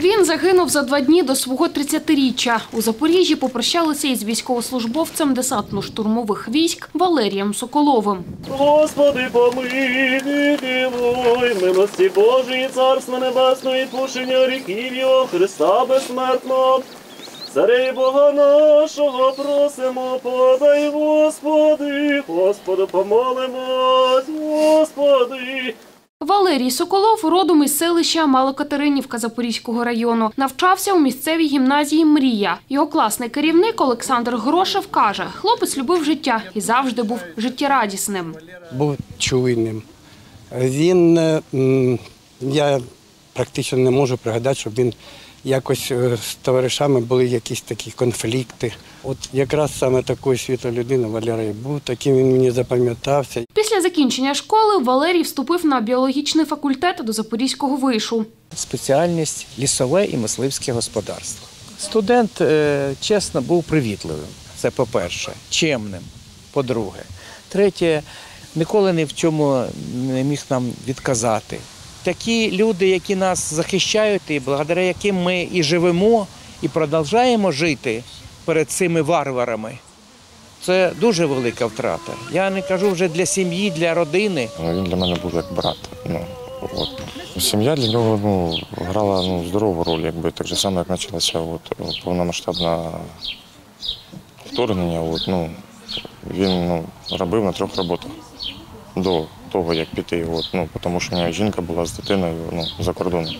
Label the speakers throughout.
Speaker 1: Він загинув за 2 дні до свого 30-річчя. У Запоріжжі попрощалися із військовослужбовцем десантно-штурмових військ Валерієм Соколовим.
Speaker 2: Господи, помилуй, милуй, милості Божої, Царства Небесного і пущення гріхів Його, Христа безсмертного. Царя і Бога нашого просимо, подай, Господи, Господу помолимось, Господи.
Speaker 1: Валерій Соколов родом із селища Малокатеринівка Запорізького району. Навчався у місцевій гімназії «Мрія». Його класний керівник Олександр Грошев каже, хлопець любив життя і завжди був життєрадісним.
Speaker 3: Був чуйним. Я практично не можу пригадати, щоб він якось з товаришами були якісь такі конфлікти. От якраз саме такою світла людина Валерій був, таким він мені запам'ятався.
Speaker 1: Після закінчення школи Валерій вступив на біологічний факультет до Запорізького вишу.
Speaker 4: Спеціальність – лісове і мисливське господарство. Студент, чесно, був привітливим, це по-перше, чемним, по-друге. Третє, ніколи ні в чому не міг нам відказати. Такі люди, які нас захищають і благодаря яким ми і живемо, і продовжуємо жити перед цими варварами, це дуже велика втрата. Я не кажу вже для сім'ї, для родини.
Speaker 5: Він для мене був як брат. Сім'я для нього грала здорову роль, так же само, як почалося повномасштабне вторгнення. Він робив на 3 роботах до того, як піти, тому що у нього жінка була з дитиною за кордоном.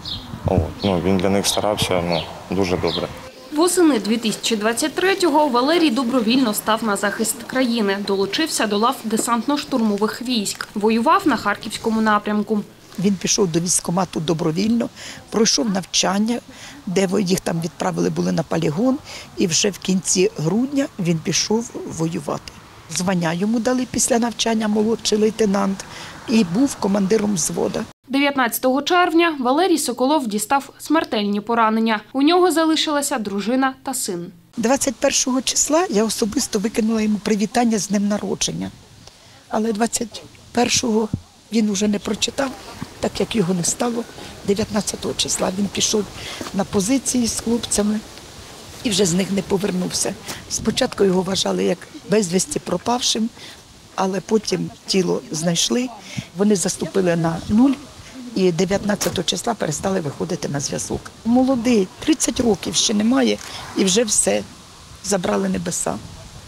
Speaker 5: Він для них старався дуже добре.
Speaker 1: Восени 2023-го Валерій добровільно став на захист країни, долучився до лав десантно-штурмових військ, воював на Харківському напрямку.
Speaker 6: Він пішов до військкомату добровільно, пройшов навчання, де їх там відправили були на полігон, і вже в кінці грудня він пішов воювати. Звання йому дали після навчання молодший лейтенант і був командиром взводу.
Speaker 1: 19 червня Валерій Соколов дістав смертельні поранення. У нього залишилася дружина та син.
Speaker 6: 21 числа я особисто викинула йому привітання з днем народження. Але 21-го він вже не прочитав, так як його не стало. 19 числа він пішов на позиції з хлопцями і вже з них не повернувся. Спочатку його вважали як безвісті пропавшим, але потім тіло знайшли, вони заступили на 0 і 19 числа перестали виходити на зв'язок. Молодий, 30 років ще немає і вже все, забрали небеса.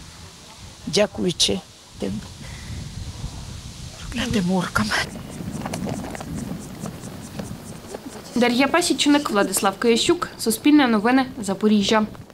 Speaker 6: Дякуючи тим оркам.
Speaker 1: Дар'я Пасічник, Владислав Киящук, Суспільне новини, Запоріжжя.